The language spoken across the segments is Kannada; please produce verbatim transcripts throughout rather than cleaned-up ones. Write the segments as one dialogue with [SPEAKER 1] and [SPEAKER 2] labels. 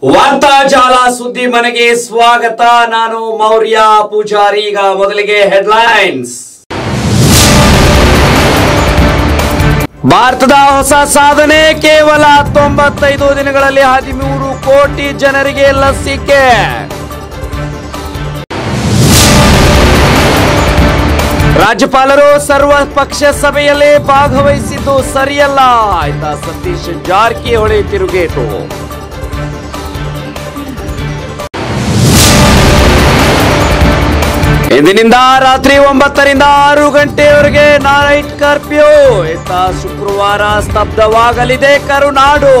[SPEAKER 1] ವಾರ್ತಾ ಜಾಲ ಸುದ್ದಿ ಮನೆಗೆ ಸ್ವಾಗತ. ನಾನು ಮೌರ್ಯ ಪೂಜಾರಿ. ಈಗ ಮೊದಲಿಗೆ ಹೆಡ್ಲೈನ್ಸ್. ಭಾರತದ ಹೊಸ ಸಾಧನೆ, ಕೇವಲ ತೊಂಬತ್ತೈದು ದಿನಗಳಲ್ಲಿ ಹದಿಮೂರು ಕೋಟಿ ಜನರಿಗೆ ಲಸಿಕೆ. ರಾಜ್ಯಪಾಲರು ಸರ್ವ ಪಕ್ಷ ಸಭೆಯಲ್ಲಿ ಭಾಗವಹಿಸಿದ್ದು ಸರಿಯಲ್ಲ ಆಯ್ತಾ ಸತೀಶ್ ಜಾರಕಿಹೊಳಿ ತಿರುಗೇಟು. ಇಂದಿನಿಂದ ರಾತ್ರಿ ಒಂಬತ್ತರಿಂದ ಆರು ಗಂಟೆಯವರೆಗೆ ನೈಟ್ ಕರ್ಫ್ಯೂ. ಇತ್ತ ಶುಕ್ರವಾರ ಸ್ತಬ್ಧವಾಗಲಿದೆ ಕರುನಾಡು.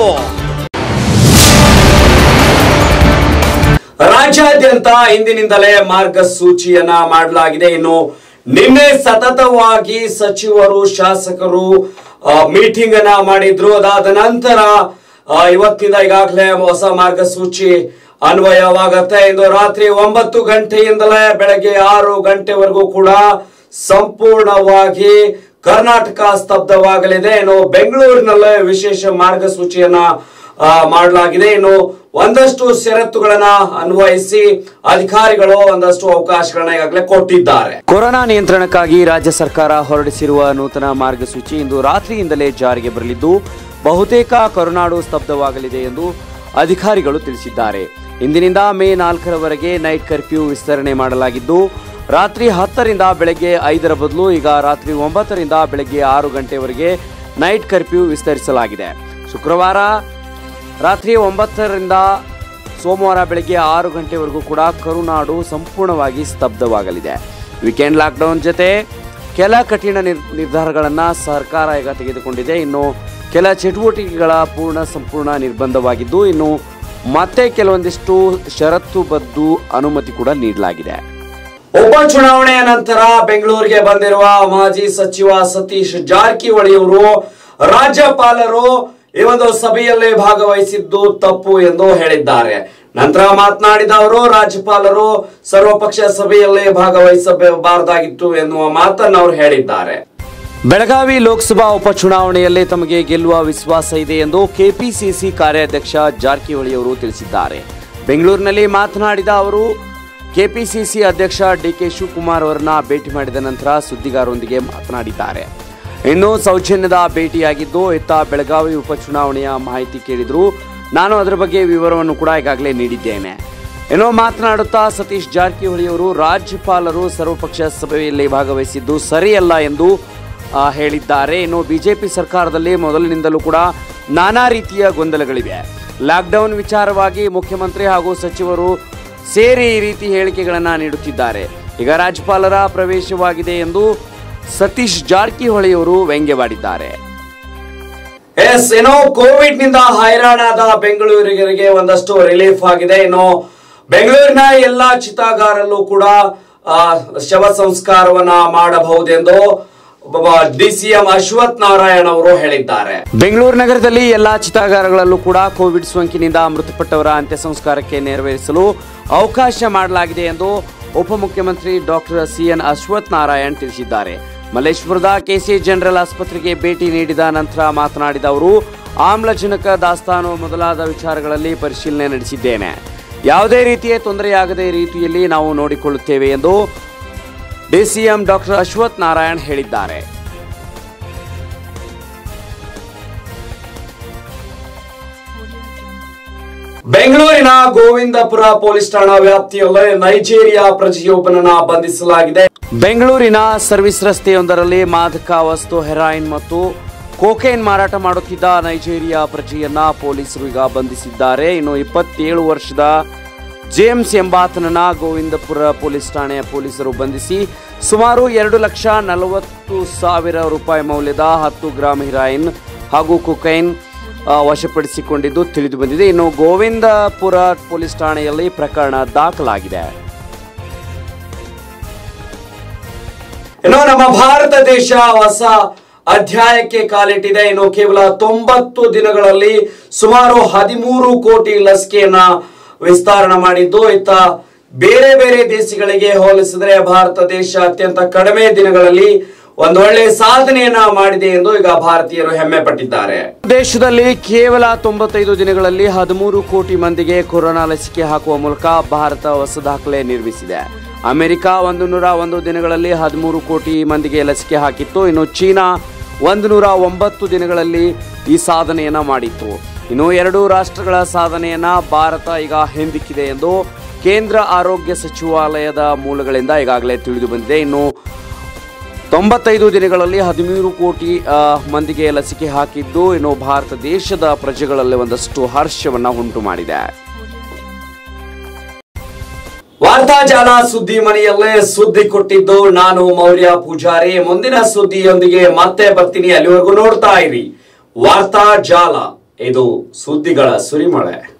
[SPEAKER 1] ರಾಜ್ಯಾದ್ಯಂತ ಇಂದಿನಿಂದಲೇ ಮಾರ್ಗಸೂಚಿಯನ್ನ ಮಾಡಲಾಗಿದೆ. ಇನ್ನು ನಿನ್ನೆ ಸತತವಾಗಿ ಸಚಿವರು ಶಾಸಕರು ಮೀಟಿಂಗ್ ಅನ್ನ ಮಾಡಿದ್ರು. ಅದಾದ ನಂತರ ಇವತ್ತಿಂದ ಈಗಾಗಲೇ ಹೊಸ ಮಾರ್ಗಸೂಚಿ ಅನ್ವಯವಾಗತ್ತೆ. ಇಂದು ರಾತ್ರಿ ಒಂಬತ್ತು ಗಂಟೆಯಿಂದಲೇ ಬೆಳಗ್ಗೆ ಆರು ಗಂಟೆವರೆಗೂ ಕೂಡ ಸಂಪೂರ್ಣವಾಗಿ ಕರ್ನಾಟಕ ಸ್ತಬ್ಧವಾಗಲಿದೆ. ಇನ್ನು ಬೆಂಗಳೂರಿನಲ್ಲೇ ವಿಶೇಷ ಮಾರ್ಗಸೂಚಿಯನ್ನ ಮಾಡಲಾಗಿದೆ. ಇನ್ನು ಒಂದಷ್ಟು ಷರತ್ತುಗಳನ್ನ ಅನ್ವಯಿಸಿ ಅಧಿಕಾರಿಗಳು ಒಂದಷ್ಟು ಅವಕಾಶಗಳನ್ನ ಈಗಾಗಲೇ ಕೊಟ್ಟಿದ್ದಾರೆ. ಕೊರೋನಾ ನಿಯಂತ್ರಣಕ್ಕಾಗಿ ರಾಜ್ಯ ಸರ್ಕಾರ ಹೊರಡಿಸಿರುವ ನೂತನ ಮಾರ್ಗಸೂಚಿ ಇಂದು ರಾತ್ರಿಯಿಂದಲೇ ಜಾರಿಗೆ ಬರಲಿದ್ದು ಬಹುತೇಕ ಕರುನಾಡು ಸ್ತಬ್ಧವಾಗಲಿದೆ ಎಂದು ಅಧಿಕಾರಿಗಳು ತಿಳಿಸಿದ್ದಾರೆ. ಇಂದಿನಿಂದ ಮೇ ನಾಲ್ಕರವರೆಗೆ ನೈಟ್ ಕರ್ಫ್ಯೂ ವಿಸ್ತರಣೆ ಮಾಡಲಾಗಿದ್ದು ರಾತ್ರಿ ಹತ್ತರಿಂದ ಬೆಳಗ್ಗೆ ಐದರ ಬದಲು ಈಗ ರಾತ್ರಿ ಒಂಬತ್ತರಿಂದ ಬೆಳಗ್ಗೆ ಆರು ಗಂಟೆವರೆಗೆ ನೈಟ್ ಕರ್ಫ್ಯೂ ವಿಸ್ತರಿಸಲಾಗಿದೆ. ಶುಕ್ರವಾರ ರಾತ್ರಿ ಒಂಬತ್ತರಿಂದ ಸೋಮವಾರ ಬೆಳಗ್ಗೆ ಆರು ಗಂಟೆವರೆಗೂ ಕೂಡ ಕರುನಾಡು ಸಂಪೂರ್ಣವಾಗಿ ಸ್ತಬ್ಧವಾಗಲಿದೆ. ವೀಕೆಂಡ್ ಲಾಕ್ಡೌನ್ ಜೊತೆ ಕೆಲ ಕಠಿಣ ನಿರ್ಧಾರಗಳನ್ನು ಸರ್ಕಾರ ಈಗ ತೆಗೆದುಕೊಂಡಿದೆ. ಇನ್ನು ಕೆಲ ಚಟುವಟಿಕೆಗಳ ಪೂರ್ಣ ಸಂಪೂರ್ಣ ನಿರ್ಬಂಧವಾಗಿದ್ದು ಇನ್ನು ಮತ್ತೆ ಕೆಲವೊಂದಿಷ್ಟು ಷರತ್ತುಬದ್ಧ ಅನುಮತಿ ಕೂಡ ನೀಡಲಾಗಿದೆ. ಉಪಚುನಾವಣೆಯ ನಂತರ ಬೆಂಗಳೂರಿಗೆ ಬಂದಿರುವ ಮಾಜಿ ಸಚಿವ ಸತೀಶ್ ಜಾರಕಿಹೊಳಿ ಅವರು ರಾಜ್ಯಪಾಲರು ಈ ಒಂದು ಸಭೆಯಲ್ಲಿ ಭಾಗವಹಿಸಿದ್ದು ತಪ್ಪು ಎಂದು ಹೇಳಿದ್ದಾರೆ. ನಂತರ ಮಾತನಾಡಿದ ಅವರು ರಾಜ್ಯಪಾಲರು ಸರ್ವಪಕ್ಷ ಸಭೆಯಲ್ಲಿ ಭಾಗವಹಿಸಬಾರದಾಗಿತ್ತು ಎನ್ನುವ ಮಾತನ್ನು ಅವರು ಹೇಳಿದ್ದಾರೆ. ಬೆಳಗಾವಿ ಲೋಕಸಭಾ ಉಪಚುನಾವಣೆಯಲ್ಲಿ ತಮಗೆ ಗೆಲ್ಲುವ ವಿಶ್ವಾಸ ಇದೆ ಎಂದು ಕೆಪಿಸಿಸಿ ಕಾರ್ಯಾಧ್ಯಕ್ಷ ಜಾರಕಿಹೊಳಿ ಅವರು ತಿಳಿಸಿದ್ದಾರೆ. ಬೆಂಗಳೂರಿನಲ್ಲಿ ಮಾತನಾಡಿದ ಅವರು ಕೆಪಿಸಿಸಿ ಅಧ್ಯಕ್ಷ ಡಿಕೆ ಶಿವಕುಮಾರ್ ಅವರನ್ನ ಭೇಟಿ ಮಾಡಿದ ನಂತರ ಸುದ್ದಿಗಾರರೊಂದಿಗೆ ಮಾತನಾಡಿದ್ದಾರೆ. ಇನ್ನು ಸೌಜನ್ಯದ ಭೇಟಿಯಾಗಿದ್ದು ಇತ್ತ ಬೆಳಗಾವಿ ಉಪಚುನಾವಣೆಯ ಮಾಹಿತಿ ಕೇಳಿದ್ರು. ನಾನು ಅದರ ಬಗ್ಗೆ ವಿವರವನ್ನು ಕೂಡ ಈಗಾಗಲೇ ನೀಡಿದ್ದೇನೆ. ಏನೋ ಮಾತನಾಡುತ್ತಾ ಸತೀಶ್ ಜಾರಕಿಹೊಳಿ ಅವರು ರಾಜ್ಯಪಾಲರು ಸರ್ವಪಕ್ಷ ಸಭೆಯಲ್ಲಿ ಭಾಗವಹಿಸಿದ್ದು ಸರಿಯಲ್ಲ ಎಂದು ಹೇಳಿದ್ದಾರೆ. ಇನ್ನು ಬಿಜೆಪಿ ಸರ್ಕಾರದಲ್ಲಿ ಮೊದಲಿನಿಂದಲೂ ಕೂಡ ನಾನಾ ರೀತಿಯ ಗೊಂದಲಗಳಿವೆ. ಲಾಕ್ಡೌನ್ ವಿಚಾರವಾಗಿ ಮುಖ್ಯಮಂತ್ರಿ ಹಾಗೂ ಸಚಿವರು ಸೇರಿ ಈ ರೀತಿ ಹೇಳಿಕೆಗಳನ್ನು ನೀಡುತ್ತಿದ್ದಾರೆ. ಈಗ ರಾಜ್ಯಪಾಲರ ಪ್ರವೇಶವಾಗಿದೆ ಎಂದು ಸತೀಶ್ ಜಾರಕಿಹೊಳಿ ಅವರು ವ್ಯಂಗ್ಯವಾಡಿದ್ದಾರೆ. ಎಸ್ ಏನೋ ಕೋವಿಡ್ ನಿಂದ ಹೈರಾಣಾದ ಬೆಂಗಳೂರಿಗರಿಗೆ ಒಂದಷ್ಟು ರಿಲೀಫ್ ಆಗಿದೆ. ಇನ್ನು ಬೆಂಗಳೂರಿನ ಎಲ್ಲಾ ಚಿತಾಗಾರಲ್ಲೂ ಕೂಡ ಶವ ಸಂಸ್ಕಾರವನ್ನ ಮಾಡಬಹುದೆಂದು ಡಿಸಿಎಂ ಅಶ್ವಥ್ ನಾರಾಯಣ್ ಅವರು ಹೇಳಿದ್ದಾರೆ. ಬೆಂಗಳೂರು ನಗರದಲ್ಲಿ ಎಲ್ಲಾ ಚಿತಾಗಾರಗಳಲ್ಲೂ ಕೂಡ ಕೋವಿಡ್ ಸೋಂಕಿನಿಂದ ಮೃತಪಟ್ಟವರ ಅಂತ್ಯ ಸಂಸ್ಕಾರಕ್ಕೆ ನೆರವೇರಿಸಲು ಅವಕಾಶ ಮಾಡಲಾಗಿದೆ ಎಂದು ಉಪಮುಖ್ಯಮಂತ್ರಿ ಡಾಕ್ಟರ್ ಸಿಎನ್ ಅಶ್ವಥ್ ನಾರಾಯಣ್ ತಿಳಿಸಿದ್ದಾರೆ. ಮಲ್ಲೇಶ್ವರದ ಕೆಸಿ ಜನರಲ್ ಆಸ್ಪತ್ರೆಗೆ ಭೇಟಿ ನೀಡಿದ ನಂತರ ಮಾತನಾಡಿದ ಅವರು ಆಮ್ಲಜನಕ ದಾಸ್ತಾನು ಮೊದಲಾದ ವಿಚಾರಗಳಲ್ಲಿ ಪರಿಶೀಲನೆ ನಡೆಸಿದ್ದೇನೆ. ಯಾವುದೇ ರೀತಿಯ ತೊಂದರೆಯಾಗದೇ ರೀತಿಯಲ್ಲಿ ನಾವು ನೋಡಿಕೊಳ್ಳುತ್ತೇವೆ ಎಂದು ಡಿಸಿಎಂ ಡಾಕ್ಟರ್ ಅಶ್ವಥ್ ನಾರಾಯಣ್ ಹೇಳಿದ್ದಾರೆ. ಬೆಂಗಳೂರಿನ ಗೋವಿಂದಪುರ ಪೊಲೀಸ್ ಠಾಣಾ ವ್ಯಾಪ್ತಿಯಲ್ಲಿ ನೈಜೀರಿಯಾ ಪ್ರಜೆಯೊಬ್ಬನನ್ನ ಬಂಧಿಸಲಾಗಿದೆ. ಬೆಂಗಳೂರಿನ ಸರ್ವಿಸ್ ರಸ್ತೆಯೊಂದರಲ್ಲಿ ಮಾದಕ ವಸ್ತು ಹೆರಾಯಿನ್ ಮತ್ತು ಕೋಕೈನ್ ಮಾರಾಟ ಮಾಡುತ್ತಿದ್ದ ನೈಜೀರಿಯಾ ಪ್ರಜೆಯನ್ನ ಪೊಲೀಸರು ಈಗ ಬಂಧಿಸಿದ್ದಾರೆ. ಇನ್ನು ಇಪ್ಪತ್ತೇಳು ವರ್ಷದ ಜೇಮ್ಸ್ ಎಂಬಾತನನ್ನ ಗೋವಿಂದಪುರ ಪೊಲೀಸ್ ಠಾಣೆಯ ಪೊಲೀಸರು ಬಂಧಿಸಿ ಸುಮಾರು ಎರಡು ಲಕ್ಷ ನಲವತ್ತು ಸಾವಿರ ರೂಪಾಯಿ ಮೌಲ್ಯದ ಹತ್ತು ಗ್ರಾಂ ಹೆರಾಯಿನ್ ಹಾಗೂ ಕೊಕೈನ್ ವಶಪಡಿಸಿಕೊಂಡಿದ್ದು ತಿಳಿದು ಬಂದಿದೆ. ಇನ್ನು ಗೋವಿಂದಪುರ ಪೊಲೀಸ್ ಠಾಣೆಯಲ್ಲಿ ಪ್ರಕರಣ ದಾಖಲಾಗಿದೆ. ಇನ್ನು ನಮ್ಮ ಭಾರತ ದೇಶ ಹೊಸ ಅಧ್ಯಾಯಕ್ಕೆ ಕಾಲಿಟ್ಟಿದೆ. ಇನ್ನು ಕೇವಲ ತೊಂಬತ್ತು ದಿನಗಳಲ್ಲಿ ಸುಮಾರು ಹದಿಮೂರು ಕೋಟಿ ಲಸಿಕೆಯನ್ನ ವಿಸ್ತರಣೆ ಮಾಡಿದ್ದು ಇತ್ತ ಬೇರೆ ಬೇರೆ ದೇಶಗಳಿಗೆ ಹೋಲಿಸಿದರೆ ಭಾರತ ದೇಶ ಅತ್ಯಂತ ಕಡಿಮೆ ದಿನಗಳಲ್ಲಿ ಒಂದೊಳ್ಳೆ ಸಾಧನೆಯನ್ನ ಮಾಡಿದೆ ಎಂದು ಈಗ ಭಾರತೀಯರು ಹೆಮ್ಮೆ ಪಟ್ಟಿದ್ದಾರೆ. ದೇಶದಲ್ಲಿ ಕೇವಲ ತೊಂಬತ್ತೈದು ದಿನಗಳಲ್ಲಿ ಹದಿಮೂರು ಕೋಟಿ ಮಂದಿಗೆ ಕೊರೋನಾ ಲಸಿಕೆ ಹಾಕುವ ಮೂಲಕ ಭಾರತ ಹೊಸ ದಾಖಲೆ ನಿರ್ಮಿಸಿದೆ. ಅಮೆರಿಕ ಒಂದು ನೂರ ಒಂದು ದಿನಗಳಲ್ಲಿ ಹದಿಮೂರು ಕೋಟಿ ಮಂದಿಗೆ ಲಸಿಕೆ ಹಾಕಿತ್ತು. ಇನ್ನು ಚೀನಾ ಒಂದು ನೂರ ಒಂಬತ್ತು ದಿನಗಳಲ್ಲಿ ಈ ಸಾಧನೆಯನ್ನ ಮಾಡಿತ್ತು. ಇನ್ನು ಎರಡು ರಾಷ್ಟ್ರಗಳ ಸಾಧನೆಯನ್ನ ಭಾರತ ಈಗ ಹಿಂದಿಕ್ಕಿದೆ ಎಂದು ಕೇಂದ್ರ ಆರೋಗ್ಯ ಸಚಿವಾಲಯದ ಮೂಲಗಳಿಂದ ಈಗಾಗಲೇ ತಿಳಿದು ಬಂದಿದೆ. ಇನ್ನು ತೊಂಬತ್ತೈದು ದಿನಗಳಲ್ಲಿ ಹದಿಮೂರು ಕೋಟಿ ಮಂದಿಗೆ ಲಸಿಕೆ ಹಾಕಿದ್ದು ಇನ್ನು ಭಾರತ ದೇಶದ ಪ್ರಜೆಗಳಲ್ಲಿ ಒಂದಷ್ಟು ಹರ್ಷವನ್ನ ಉಂಟು ಮಾಡಿದೆ. ವಾರ್ತಾ ಜಾಲ ಸುದ್ದಿ ಮನೆಯಲ್ಲೇ ಸುದ್ದಿ ಕೊಟ್ಟಿದ್ದು ನಾನು ಮೌರ್ಯ ಪೂಜಾರಿ. ಮುಂದಿನ ಸುದ್ದಿಯೊಂದಿಗೆ ಮತ್ತೆ ಬರ್ತೀನಿ. ಅಲ್ಲಿವರೆಗೂ ನೋಡ್ತಾ ಇರಿ ವಾರ್ತಾ ಜಾಲ. ಇದು ಸುದ್ದಿಗಳ ಸುರಿಮಳೆ.